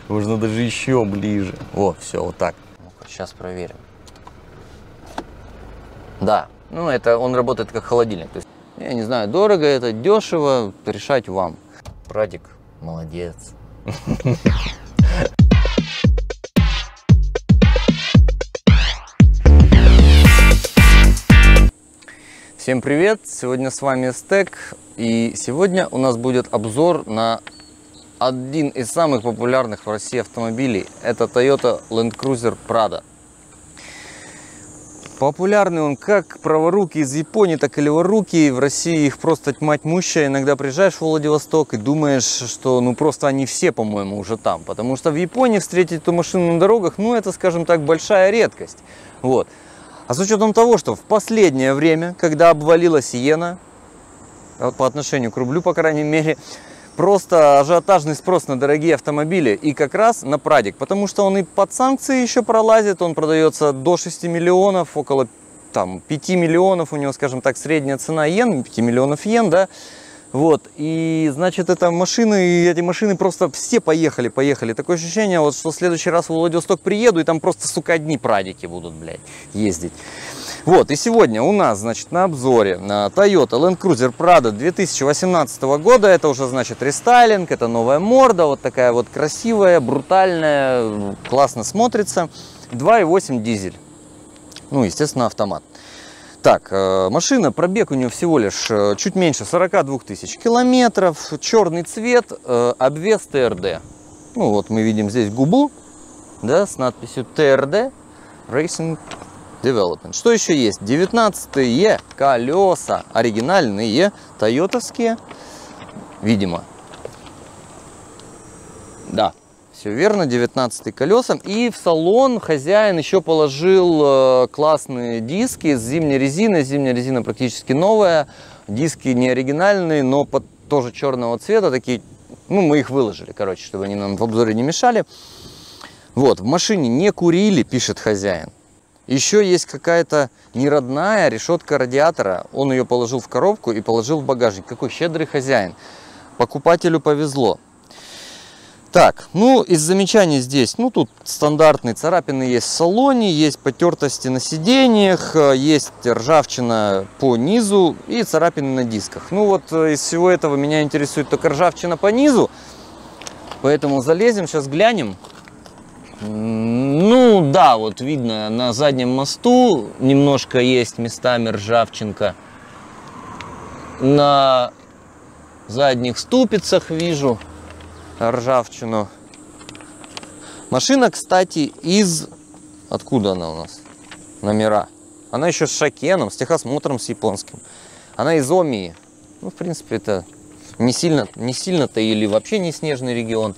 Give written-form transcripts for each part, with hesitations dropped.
Можно даже еще ближе. О, все, вот так. Сейчас проверим. Да, ну это он работает как холодильник. То есть, я не знаю, дорого это, дешево, решать вам. Прадик, молодец. Всем привет! Сегодня с вами Стек, и сегодня у нас будет обзор на один из самых популярных в России автомобилей. Это Toyota Land Cruiser Prado. Популярный он как праворукий из Японии, так и леворукий. В России их просто тьма тьмущая. Иногда приезжаешь в Владивосток и думаешь, что ну просто они все, по-моему, уже там. Потому что в Японии встретить эту машину на дорогах, ну это, скажем так, большая редкость. Вот. А с учетом того, что в последнее время, когда обвалилась иена, по отношению к рублю, по крайней мере, просто ажиотажный спрос на дорогие автомобили, и как раз на Прадик, потому что он и под санкции еще пролазит, он продается до 6 миллионов, около там 5 миллионов, у него, скажем так, средняя цена йен, 5 миллионов йен, да, вот, и, значит, это машины, и эти машины просто все поехали. Такое ощущение, вот, что в следующий раз в Владивосток приеду, и там просто, сука, одни Прадики будут, блядь, ездить. Вот, и сегодня у нас, значит, на обзоре на Toyota Land Cruiser Prado 2018 года. Это уже, значит, рестайлинг, это новая морда, вот такая вот красивая, брутальная, классно смотрится. 2.8 дизель, ну, естественно, автомат. Так, машина, пробег у нее всего лишь чуть меньше 42 тысяч километров, черный цвет, обвес ТРД. Ну, вот мы видим здесь губу, да, с надписью ТРД Racing Development. Что еще есть? 19-е колеса, оригинальные, тойотовские, видимо. Да, все верно, 19-е колеса. И в салон хозяин еще положил классные диски с зимней резиной. Зимняя резина практически новая. Диски не оригинальные, но тоже черного цвета. Такие, ну, мы их выложили, короче, чтобы они нам в обзоре не мешали. Вот, в машине не курили, пишет хозяин. Еще есть какая-то неродная решетка радиатора. Он ее положил в коробку и положил в багажник. Какой щедрый хозяин. Покупателю повезло. Так, ну из замечаний здесь, ну тут стандартные царапины есть в салоне, есть потертости на сиденьях, есть ржавчина по низу и царапины на дисках. Ну вот из всего этого меня интересует только ржавчина по низу, поэтому залезем, сейчас глянем. Ну да, вот видно на заднем мосту немножко есть местами ржавчинка. На задних ступицах вижу ржавчину. Машина, кстати, из... Откуда она у нас? Номера. Она еще с шакеном, с техосмотром, с японским. Она из Омии. Ну, в принципе, это не сильно-то или вообще не снежный регион.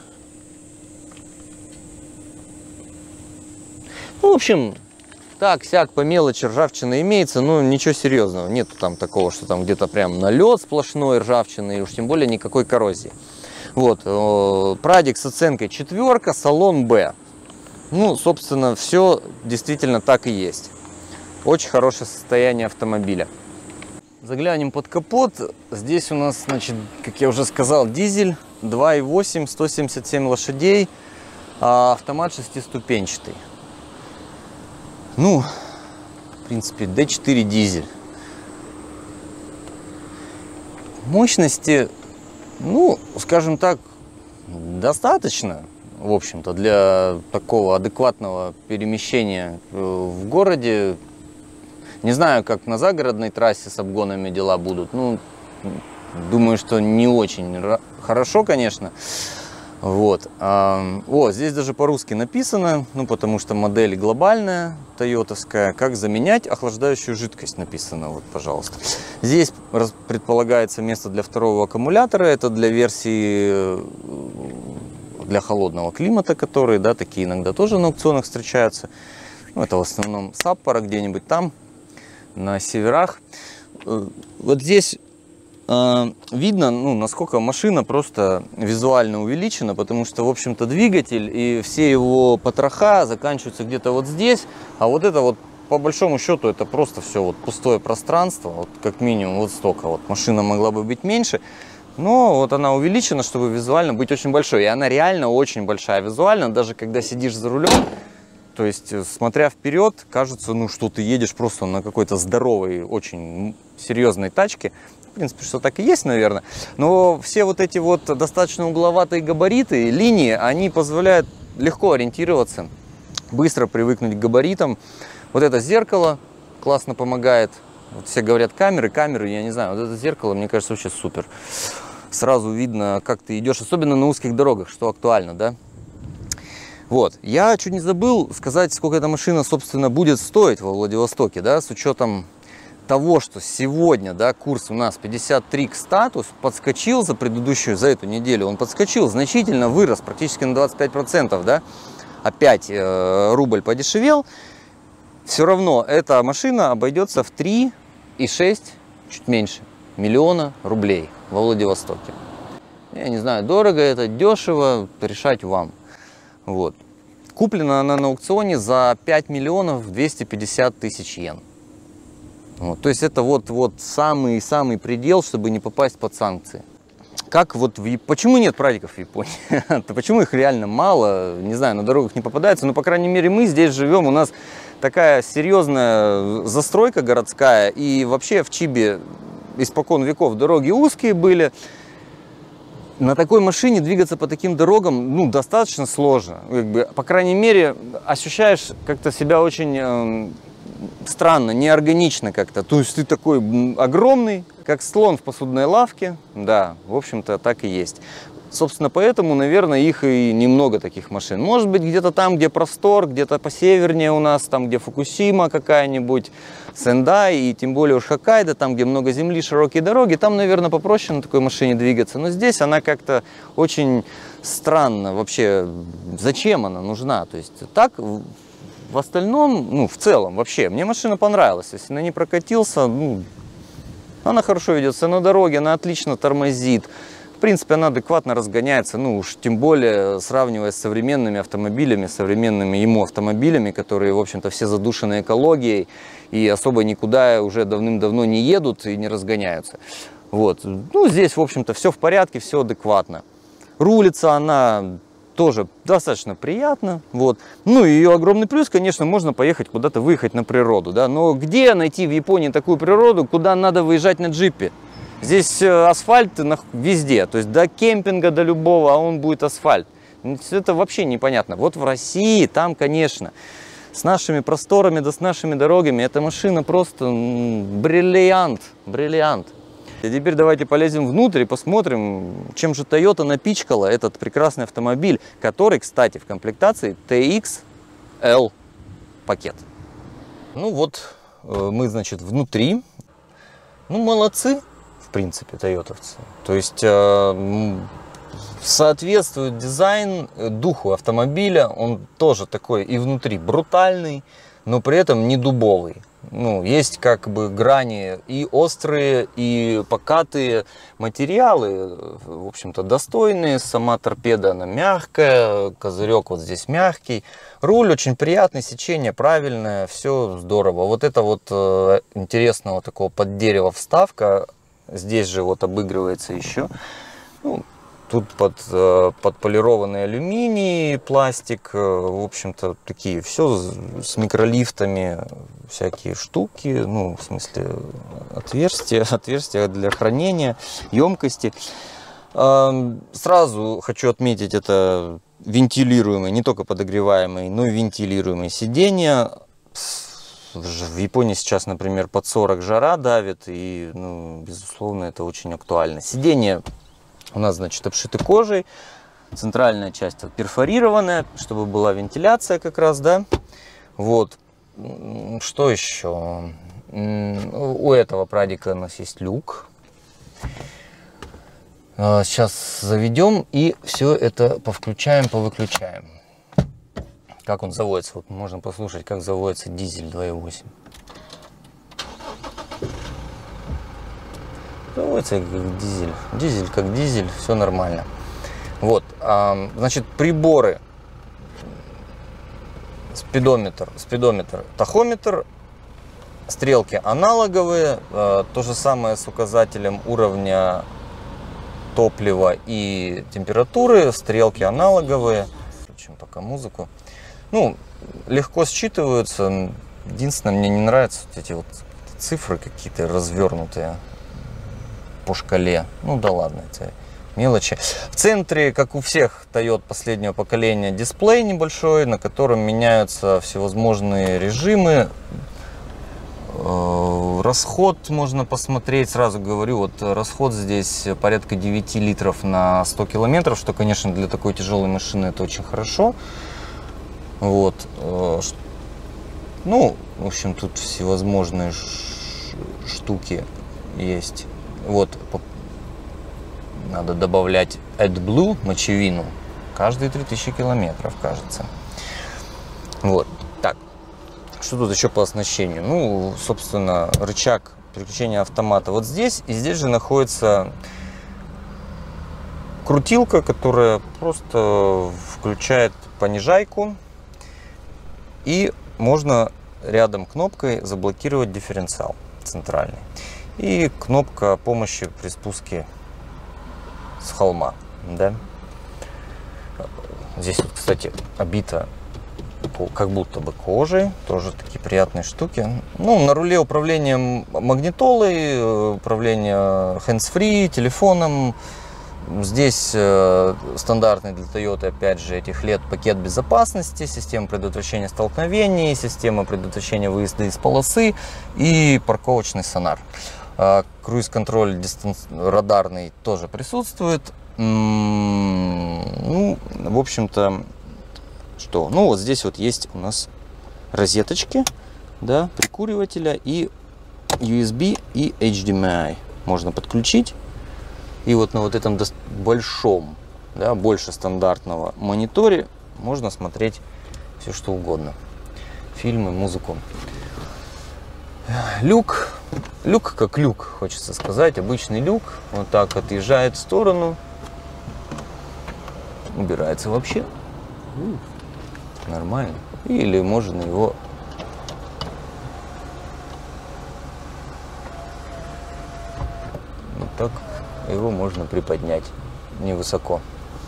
Ну, в общем, так-сяк, по мелочи ржавчина имеется, но ничего серьезного. Нету там такого, что там где-то прям налет сплошной ржавчины, и уж тем более никакой коррозии. Вот, Прадик с оценкой 4, салон Б. Ну, собственно, все действительно так и есть. Очень хорошее состояние автомобиля. Заглянем под капот. Здесь у нас, значит, как я уже сказал, дизель 2.8, 177 лошадей, а автомат шестиступенчатый. Ну, в принципе, D4 дизель. Мощности, ну, скажем так, достаточно, в общем-то, для такого адекватного перемещения в городе. Не знаю, как на загородной трассе с обгонами дела будут. Ну, думаю, что не очень хорошо, конечно. Вот. О, здесь даже по-русски написано, ну, потому что модель глобальная, тойотовская. Как заменять охлаждающую жидкость написано, вот, пожалуйста. Здесь предполагается место для второго аккумулятора. Это для версии для холодного климата, которые, да, такие иногда тоже на аукционах встречаются. Ну, это в основном Саппоро, где-нибудь там, на северах. Вот здесь видно, ну, насколько машина просто визуально увеличена, потому что, в общем-то, двигатель и все его потроха заканчиваются где-то вот здесь, а вот это вот, по большому счету, это просто все вот пустое пространство, вот как минимум вот столько. Вот машина могла бы быть меньше, Но вот она увеличена, чтобы визуально быть очень большой. И она реально очень большая визуально, даже когда сидишь за рулем. То есть, смотря вперед, кажется, ну, что ты едешь просто на какой-то здоровой, очень серьезной тачке. В принципе, что так и есть, наверное. Но все вот эти вот достаточно угловатые габариты, линии, они позволяют легко ориентироваться, быстро привыкнуть к габаритам. Вот это зеркало классно помогает. Вот все говорят камеры, я не знаю. Вот это зеркало, мне кажется, вообще супер. Сразу видно, как ты идешь, особенно на узких дорогах, что актуально, да? Вот, я чуть не забыл сказать, сколько эта машина, собственно, будет стоить во Владивостоке, да, с учетом того, что сегодня, да, курс у нас 53 к 100, то есть подскочил за эту неделю, он подскочил, значительно вырос, практически на 25%, да, опять рубль подешевел, все равно эта машина обойдется в 3,6, чуть меньше, миллиона рублей во Владивостоке. Я не знаю, дорого это, дешево, решать вам. Вот. Куплена она на аукционе за 5 миллионов 250 тысяч йен. Вот. То есть это вот самый предел, чтобы не попасть под санкции. Как вот почему нет прадиков в Японии? Почему их реально мало? Не знаю, на дорогах не попадается. Но, по крайней мере, мы здесь живем. У нас такая серьезная застройка городская. И вообще в Чибе испокон веков дороги узкие были. На такой машине двигаться по таким дорогам, ну, достаточно сложно. По крайней мере, ощущаешь как-то себя очень странно, неорганично как-то. То есть ты такой огромный, как слон в посудной лавке. Да, в общем-то, так и есть. Собственно, поэтому, наверное, их и немного таких машин. Может быть, где-то там, где простор, где-то посевернее у нас, там, где Фукусима какая-нибудь, Сендай, и тем более уж Хоккайдо, там, где много земли, широкие дороги, там, наверное, попроще на такой машине двигаться. Но здесь она как-то очень странно вообще. Зачем она нужна? То есть так, в остальном, ну, в целом, вообще, мне машина понравилась. Если на ней прокатился, ну, она хорошо ведется на дороге, она отлично тормозит. В принципе, она адекватно разгоняется, ну уж тем более сравнивая с современными автомобилями, современными ему автомобилями, которые, в общем-то, все задушены экологией и особо никуда уже давным-давно не едут и не разгоняются. Вот. Ну, здесь, в общем-то, все в порядке, все адекватно. Рулится она тоже достаточно приятно. Вот. Ну, и ее огромный плюс, конечно, можно поехать куда-то, выехать на природу, да. Но где найти в Японии такую природу, куда надо выезжать на джипе? Здесь асфальт везде, то есть до кемпинга, до любого, а он будет асфальт. Это вообще непонятно. Вот в России, там, конечно, с нашими просторами, да с нашими дорогами, эта машина просто бриллиант, бриллиант. И теперь давайте полезем внутрь и посмотрим, чем же Toyota напичкала этот прекрасный автомобиль, который, кстати, в комплектации TX-L пакет. Ну вот, мы, значит, внутри. Ну, молодцы. В принципе, тойотовцы. То есть соответствует дизайн духу автомобиля. Он тоже такой и внутри брутальный, но при этом не дубовый. Ну, есть как бы грани и острые, и покатые материалы, в общем-то, достойные. Сама торпеда, она мягкая, козырек вот здесь мягкий. Руль очень приятный, сечение правильное, все здорово. Вот это вот интересного такого под дерево вставка. Здесь же вот обыгрывается еще. Ну, тут под полированный алюминий, пластик. В общем-то, такие все с всякие штуки. Ну, в смысле, отверстия для хранения, емкости. Сразу хочу отметить, это вентилируемые, не только подогреваемые, но и вентилируемые сиденья. В Японии сейчас, например, под 40 жара давит, и, ну, безусловно, это очень актуально. Сиденья у нас, значит, обшиты кожей, центральная часть перфорированная, чтобы была вентиляция как раз, да. Вот. Что еще? У этого прадика у нас есть люк. Сейчас заведем и все это повключаем, повыключаем. Как он заводится? Вот можно послушать, как заводится дизель 2.8. Заводится как дизель. Дизель как дизель, все нормально. Вот, значит, приборы. Спидометр, тахометр, стрелки аналоговые. То же самое с указателем уровня топлива и температуры, стрелки аналоговые. Включим пока музыку. Ну, легко считываются. Единственное, мне не нравятся вот эти вот цифры какие-то развернутые по шкале. Ну да ладно, это мелочи. В центре, как у всех Toyota последнего поколения, дисплей небольшой, на котором меняются всевозможные режимы. Расход можно посмотреть, сразу говорю, вот расход здесь порядка 9 литров на 100 километров, что, конечно, для такой тяжелой машины это очень хорошо. Вот. Ну, в общем, тут всевозможные штуки есть. Вот, надо добавлять AdBlue, мочевину, каждые 3000 километров, кажется. Вот, так, что тут еще по оснащению? Ну, собственно, рычаг переключения автомата вот здесь, и здесь же находится крутилка, которая просто включает понижайку, и можно рядом кнопкой заблокировать дифференциал центральный. И кнопка помощи при спуске с холма. Да? Здесь вот, кстати, обито как будто бы кожей. Тоже такие приятные штуки. Ну, на руле управление магнитолой, управление hands-free, телефоном. Здесь стандартный для Toyota, опять же, этих лет пакет безопасности, система предотвращения столкновений, система предотвращения выезда из полосы и парковочный сонар. Круиз-контроль радарный тоже присутствует. Ну, в общем-то, что? Ну, вот здесь вот есть у нас розеточки, да, прикуривателя и USB и HDMI можно подключить. И вот на вот этом большом, да, больше стандартного мониторе можно смотреть все что угодно. Фильмы, музыку. Люк как люк, хочется сказать. Обычный люк. Вот так отъезжает в сторону. Убирается вообще. Нормально. Или можно его... Вот так. Его можно приподнять невысоко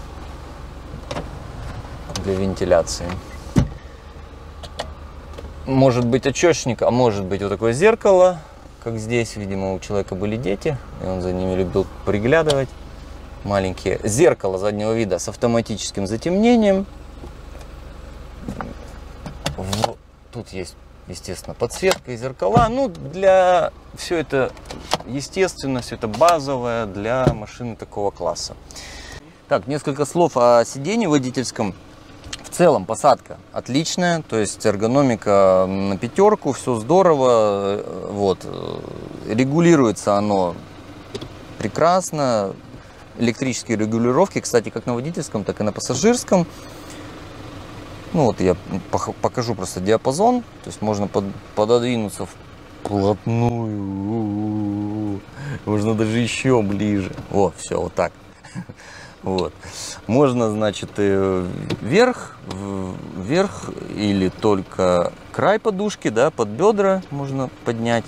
для вентиляции. Может быть очёчник, а может быть вот такое зеркало, как здесь. Видимо, у человека были дети, и он за ними любил приглядывать. Маленькие. Зеркало заднего вида с автоматическим затемнением. Тут есть, естественно, подсветка и зеркала. Ну, для... Все это, естественно, все это базовое для машины такого класса. Так, несколько слов о сидении водительском. В целом посадка отличная, то есть эргономика на пятерку, все здорово. Вот. Регулируется оно прекрасно. Электрические регулировки, кстати, как на водительском, так и на пассажирском. Ну вот я покажу просто диапазон, то есть можно пододвинуться вплотную, можно даже еще ближе. Вот, все, вот так. Вот. Можно, значит, вверх или только край подушки, да, под бедра можно поднять.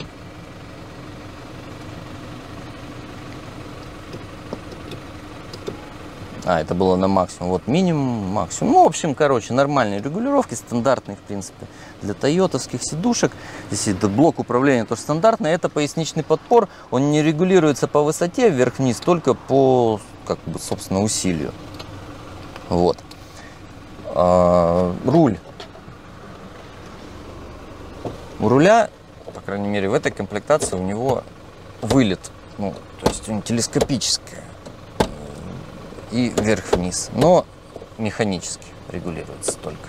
Это было на максимум. Вот минимум, максимум. Ну, в общем, короче, нормальные регулировки, стандартные, в принципе, для тойотовских сидушек. Здесь этот блок управления тоже стандартный. Это поясничный подпор. Он не регулируется по высоте вверх-вниз, только по, как бы, собственно, усилию. Вот. Руль. У руля, по крайней мере, в этой комплектации у него вылет. Ну, то есть он телескопический. И вверх-вниз, но механически регулируется только.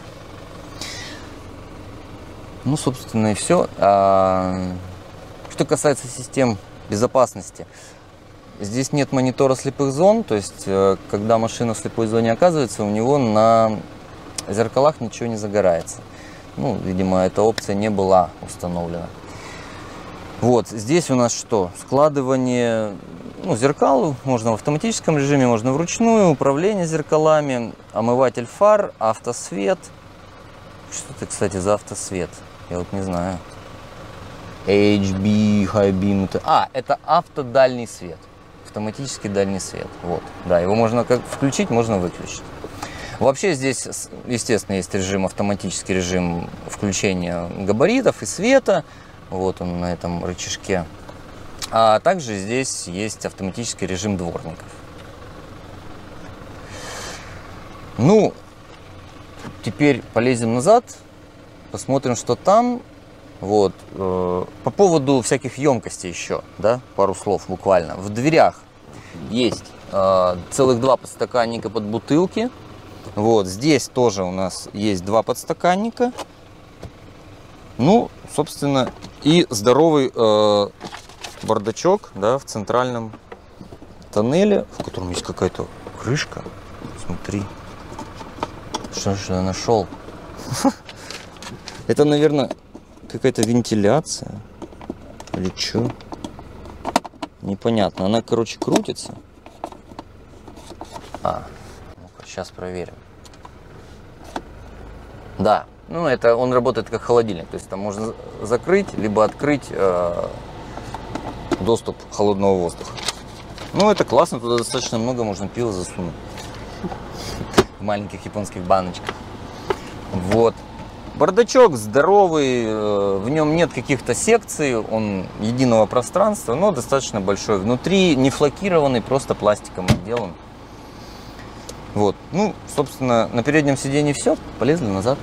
Ну, собственно, и все. Что касается систем безопасности, здесь нет монитора слепых зон, то есть, когда машина в слепой зоне оказывается, у него на зеркалах ничего не загорается. Ну, видимо, эта опция не была установлена. Вот, здесь у нас что? Складывание... Ну, зеркал можно в автоматическом режиме, можно вручную, управление зеркалами, омыватель фар, автосвет. Что это, кстати, за автосвет? Я вот не знаю. HB, High Beam. Это автодальний свет. автоматический дальний свет. Вот, да, его можно как включить, можно выключить. Вообще здесь, естественно, есть режим, автоматический режим включения габаритов и света. Вот он на этом рычажке. А также здесь есть автоматический режим дворников. Ну, теперь полезем назад, посмотрим, что там. Вот. По поводу всяких емкостей еще, да, пару слов буквально. В дверях есть целых 2 подстаканника под бутылки. Вот, здесь тоже у нас есть 2 подстаканника. Ну, собственно, и здоровый бардачок, да, в центральном тоннеле, в котором есть какая-то крышка. Смотри, что же я нашел? Это, наверное, какая-то вентиляция или что? Непонятно. Она, короче, крутится. Ну-ка, сейчас проверим. Да, ну это он работает как холодильник, то есть там можно закрыть либо открыть доступ холодного воздуха. Ну это классно, туда достаточно много можно пива засунуть в маленьких японских баночках. Вот. Бардачок здоровый, в нем нет каких-то секций, он единого пространства, но достаточно большой. Внутри не флакированный, просто пластиком отделан. Вот, ну, собственно, на переднем сиденье все, полезли назад.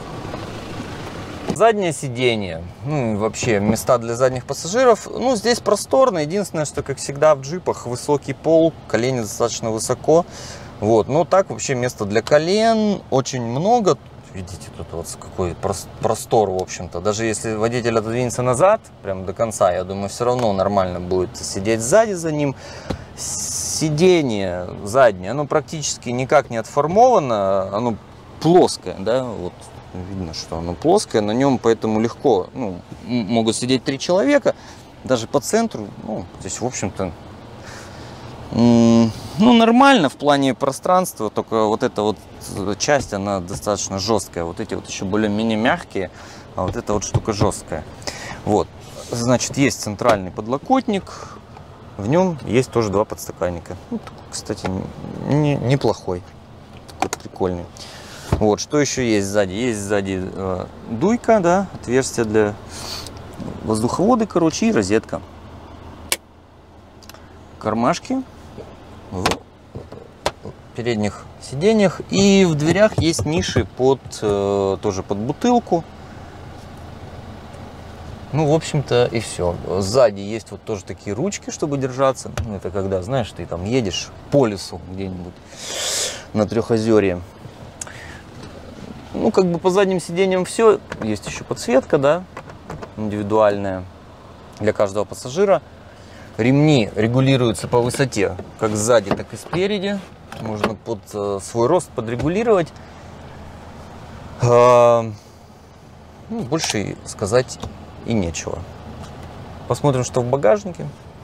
Заднее сиденье, ну, и вообще места для задних пассажиров, ну, здесь просторно. Единственное, что, как всегда в джипах, высокий пол, колени достаточно высоко. Вот, но так вообще места для колен очень много. Видите, тут вот какой простор, в общем-то. Даже если водитель отодвинется назад, прям до конца, я думаю, все равно нормально будет сидеть сзади за ним. Сиденье заднее, оно практически никак не отформовано, оно плоское, да, вот видно, что оно плоское, на нем поэтому легко, ну, могут сидеть 3 человека, даже по центру, ну, здесь, в общем-то, ну, нормально в плане пространства, только вот эта вот часть, она достаточно жесткая, вот эти вот еще более-менее мягкие, а вот эта вот штука жесткая. Вот, значит, есть центральный подлокотник. В нем есть тоже 2 подстаканника. Ну, кстати, неплохой. Такой прикольный. Вот, что еще есть сзади? Есть сзади дуйка, да, отверстие для воздуховода, короче, и розетка. Кармашки в передних сиденьях. И в дверях есть ниши тоже под бутылку. Ну, в общем-то, и все. Сзади есть вот тоже такие ручки, чтобы держаться. Ну, это когда, знаешь, ты там едешь по лесу где-нибудь на Трехозерье. Ну, как бы по задним сиденьям все. Есть еще подсветка, да, индивидуальная для каждого пассажира. Ремни регулируются по высоте, как сзади, так и спереди. Можно под свой рост подрегулировать. Ну, больше сказать и нечего. Посмотрим, что в багажнике.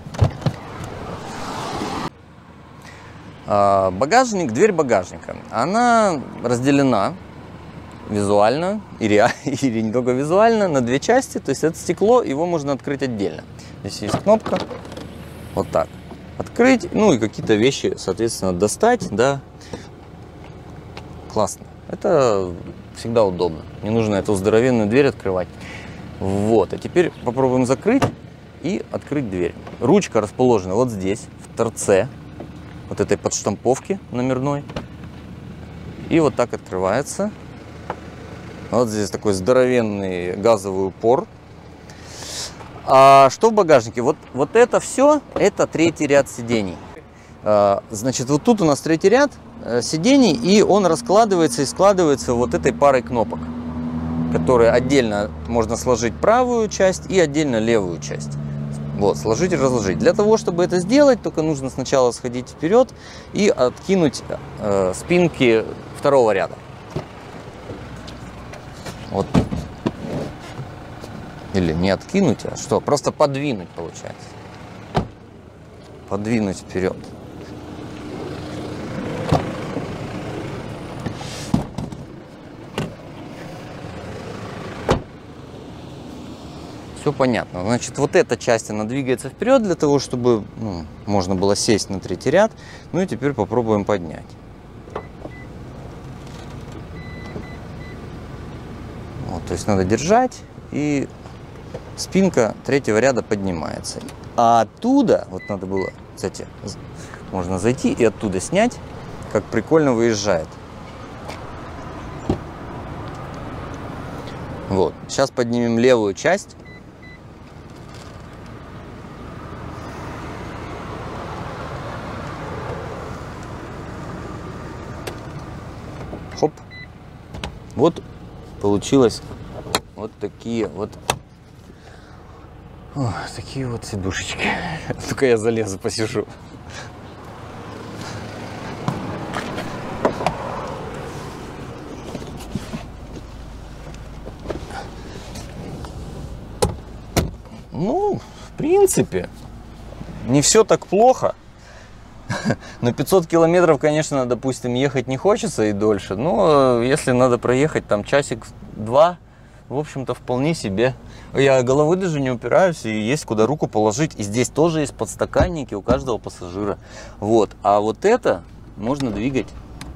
Багажник, дверь багажника, она разделена визуально или не только визуально на 2 части. То есть это стекло, его можно открыть отдельно. Здесь есть кнопка, вот так открыть, ну и какие-то вещи, соответственно, достать, да. Классно. Это всегда удобно. Не нужно эту здоровенную дверь открывать. Вот, а теперь попробуем закрыть и открыть дверь. Ручка расположена вот здесь, в торце вот этой подштамповки номерной. И вот так открывается. Вот здесь такой здоровенный газовый упор. А что в багажнике? Вот это все, это 3-й ряд сидений. Значит, вот тут у нас 3-й ряд сидений, и он раскладывается и складывается вот этой парой кнопок, которые отдельно можно сложить правую часть и отдельно левую часть. Вот, сложить и разложить. Для того, чтобы это сделать, только нужно сначала сходить вперед и откинуть спинки 2-го ряда. Вот. Или не откинуть, а что? Просто подвинуть, получается. Подвинуть вперед. Все понятно. Значит, вот эта часть, она двигается вперед для того, чтобы можно было сесть на третий ряд. Ну и теперь попробуем поднять. Вот, то есть надо держать, и спинка третьего ряда поднимается. А оттуда, вот надо было, кстати, можно зайти и оттуда снять, как прикольно выезжает. Вот, сейчас поднимем левую часть. Хоп. Вот получилось вот такие вот, такие вот сидушечки. Только я залезу, посижу. Ну, в принципе, не все так плохо. На 500 километров, конечно, допустим, ехать не хочется и дольше. Но если надо проехать там часик-два, в общем-то, вполне себе. Я головой даже не упираюсь, и есть куда руку положить. И здесь тоже есть подстаканники у каждого пассажира. Вот. А вот это можно двигать.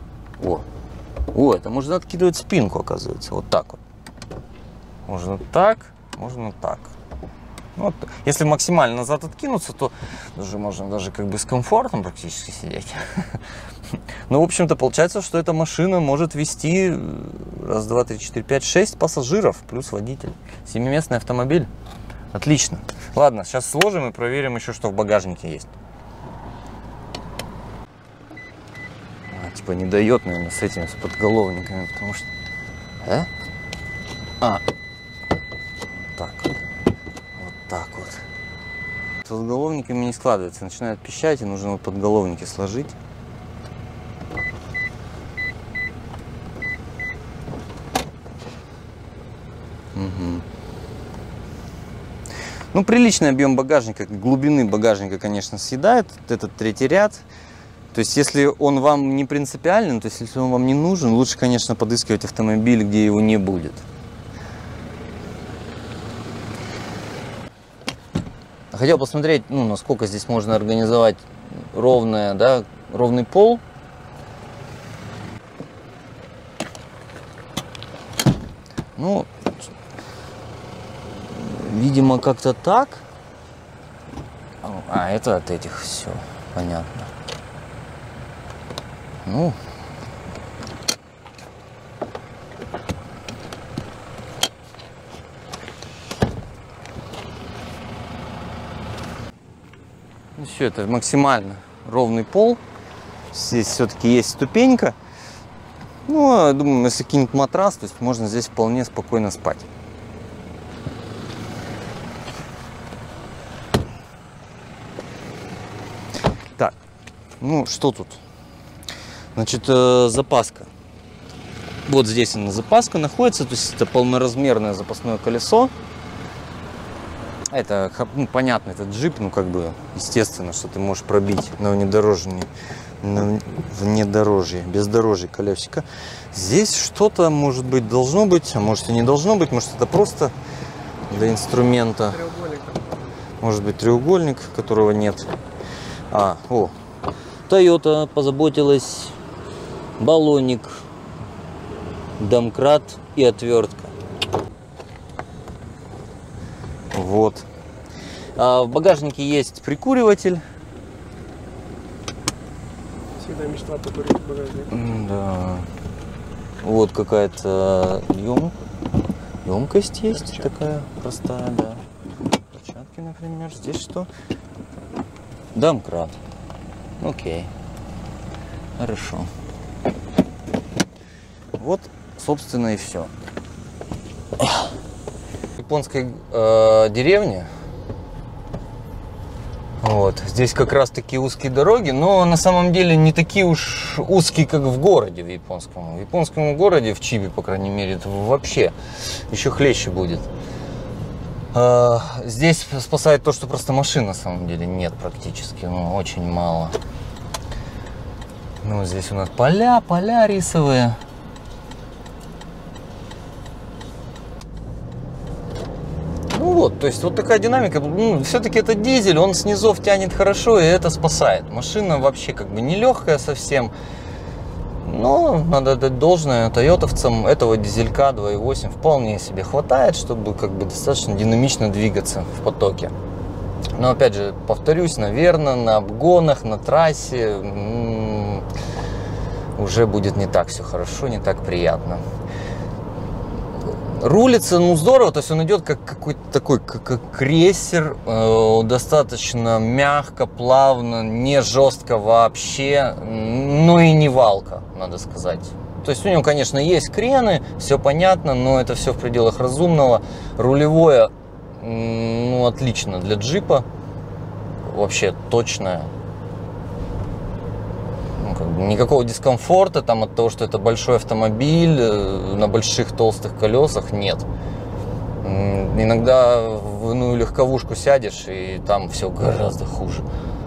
О, это можно откидывать спинку, оказывается. Вот так вот. Можно так, можно так. Вот. Если максимально назад откинуться, то даже можно даже как бы с комфортом практически сидеть. Ну, в общем-то, получается, что эта машина может вести 1, 2, 3, 4, 5, 6 пассажиров плюс водитель. 7-местный автомобиль. Отлично. Ладно, сейчас сложим и проверим еще, что в багажнике есть. Типа не дает, наверное, с этими, с подголовниками, потому что... Вот так вот. Так вот. С подголовниками не складывается, начинает пищать, и нужно вот подголовники сложить. Угу. Ну, приличный объем багажника, глубины багажника, конечно, съедает этот третий ряд. То есть, если он вам не принципиален, то есть, если он вам не нужен, лучше, конечно, подыскивать автомобиль, где его не будет. Хотел посмотреть, насколько здесь можно организовать ровный пол. Ну, видимо, как-то так. Это от этих все понятно. Ну. Все, это максимально ровный пол. Здесь все-таки есть ступенька. Ну, я думаю, если кинуть матрас, то есть можно здесь вполне спокойно спать. Так, ну что тут? Значит, запаска. Вот здесь она, запаска, находится. То есть это полноразмерное запасное колесо. Это, понятно, это джип, естественно, что ты можешь пробить на внедорожье, бездорожье колесико. Здесь что-то, может быть, должно быть, а может и не должно быть, может это просто для инструмента. Может быть, треугольник, которого нет. Toyota позаботилась, баллонник, домкрат и отвертка. Вот. В багажнике есть прикуриватель. Всегда мечта покурить в багажнике. Да. Вот какая-то емкость есть. Перчатки. Такая простая, да. Перчатки, например. Здесь что? Домкрат. Окей. Хорошо. Вот, собственно, и все. Японской деревне. Вот. Здесь как раз такие узкие дороги, но на самом деле не такие уж узкие, как в городе в японском. В японском городе, в Чибе, по крайней мере, это вообще еще хлеще будет. Здесь спасает то, что просто машин на самом деле нет практически, очень мало. Ну, здесь у нас поля рисовые. Вот, то есть вот такая динамика. Ну, все-таки это дизель, он с низов тянет хорошо, и это спасает. Машина вообще как бы не легкая совсем. Но надо дать должное тойотовцам, этого дизелька 2.8 вполне себе хватает, чтобы как бы достаточно динамично двигаться в потоке. Но опять же, повторюсь, наверное, на обгонах, на трассе уже будет не так все хорошо, не так приятно. Рулится, ну, здорово, то есть он идет как какой-то такой, как крейсер, достаточно мягко, плавно, не жестко вообще, но и не валка, надо сказать. То есть у него, конечно, есть крены, все понятно, но это все в пределах разумного. Рулевое, ну, отлично для джипа, вообще точное. Никакого дискомфорта там от того, что это большой автомобиль на больших толстых колесах, нет. Иногда в иную легковушку сядешь, и там все гораздо хуже.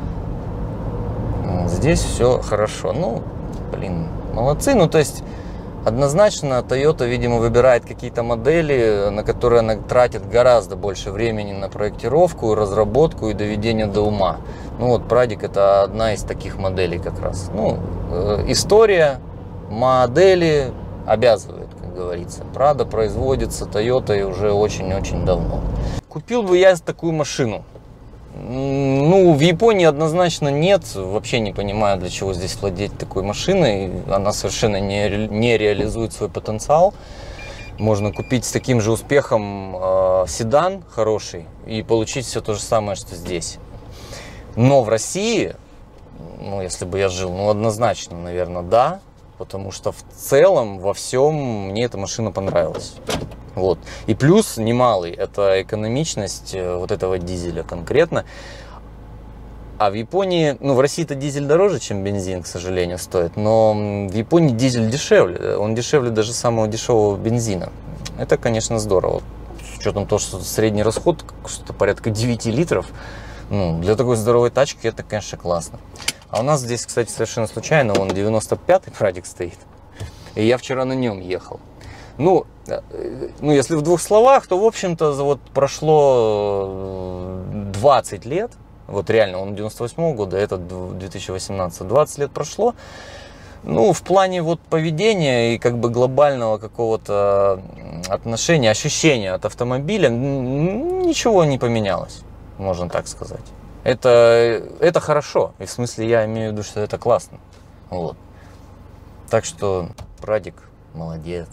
Здесь все хорошо. Ну, блин, молодцы. Ну, то есть, однозначно, Toyota, видимо, выбирает какие-то модели, на которые она тратит гораздо больше времени на проектировку, разработку и доведение до ума. Ну вот, Прадик — это одна из таких моделей как раз. Ну, история, модели обязывает, как говорится. Прада производится Toyota уже очень-очень давно. Купил бы я такую машину? Ну, в Японии однозначно нет. Вообще не понимаю, для чего здесь владеть такой машиной. Она совершенно не реализует свой потенциал. Можно купить с таким же успехом седан хороший и получить все то же самое, что здесь. Но в России, ну, если бы я жил, ну, однозначно, наверное, да. Потому что в целом, во всем мне эта машина понравилась. Вот. И плюс немалый, это экономичность вот этого дизеля конкретно. А в Японии, ну, в России-то дизель дороже, чем бензин, к сожалению, стоит. Но в Японии дизель дешевле. Он дешевле даже самого дешевого бензина. Это, конечно, здорово. С учетом того, что средний расход что-то порядка 9 литров. Ну, для такой здоровой тачки это, конечно, классно. А у нас здесь, кстати, совершенно случайно, вон 95-й Прадик стоит. И я вчера на нем ехал. Ну, если в двух словах, то, в общем-то, вот прошло 20 лет. Вот реально, он 98-го года, этот 2018. 20 лет прошло. Ну, в плане вот поведения и как бы глобального какого-то отношения, ощущения от автомобиля ничего не поменялось, можно так сказать. Это хорошо. И в смысле, я имею в виду, что это классно. Вот. Так что, Прадик, молодец.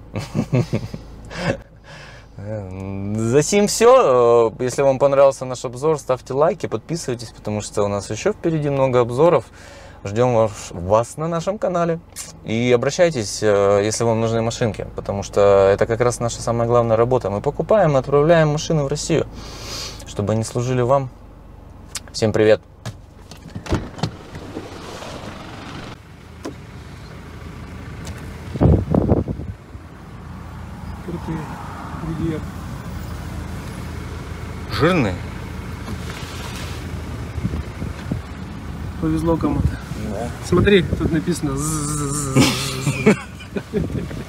За сим все. Если вам понравился наш обзор, ставьте лайки, подписывайтесь, потому что у нас еще впереди много обзоров. Ждем вас на нашем канале. И обращайтесь, если вам нужны машинки, потому что это как раз наша самая главная работа. Мы покупаем и отправляем машины в Россию, чтобы они служили вам. Всем привет! Крутые. Привет. Жирный? Повезло кому-то. Да. Смотри, тут написано.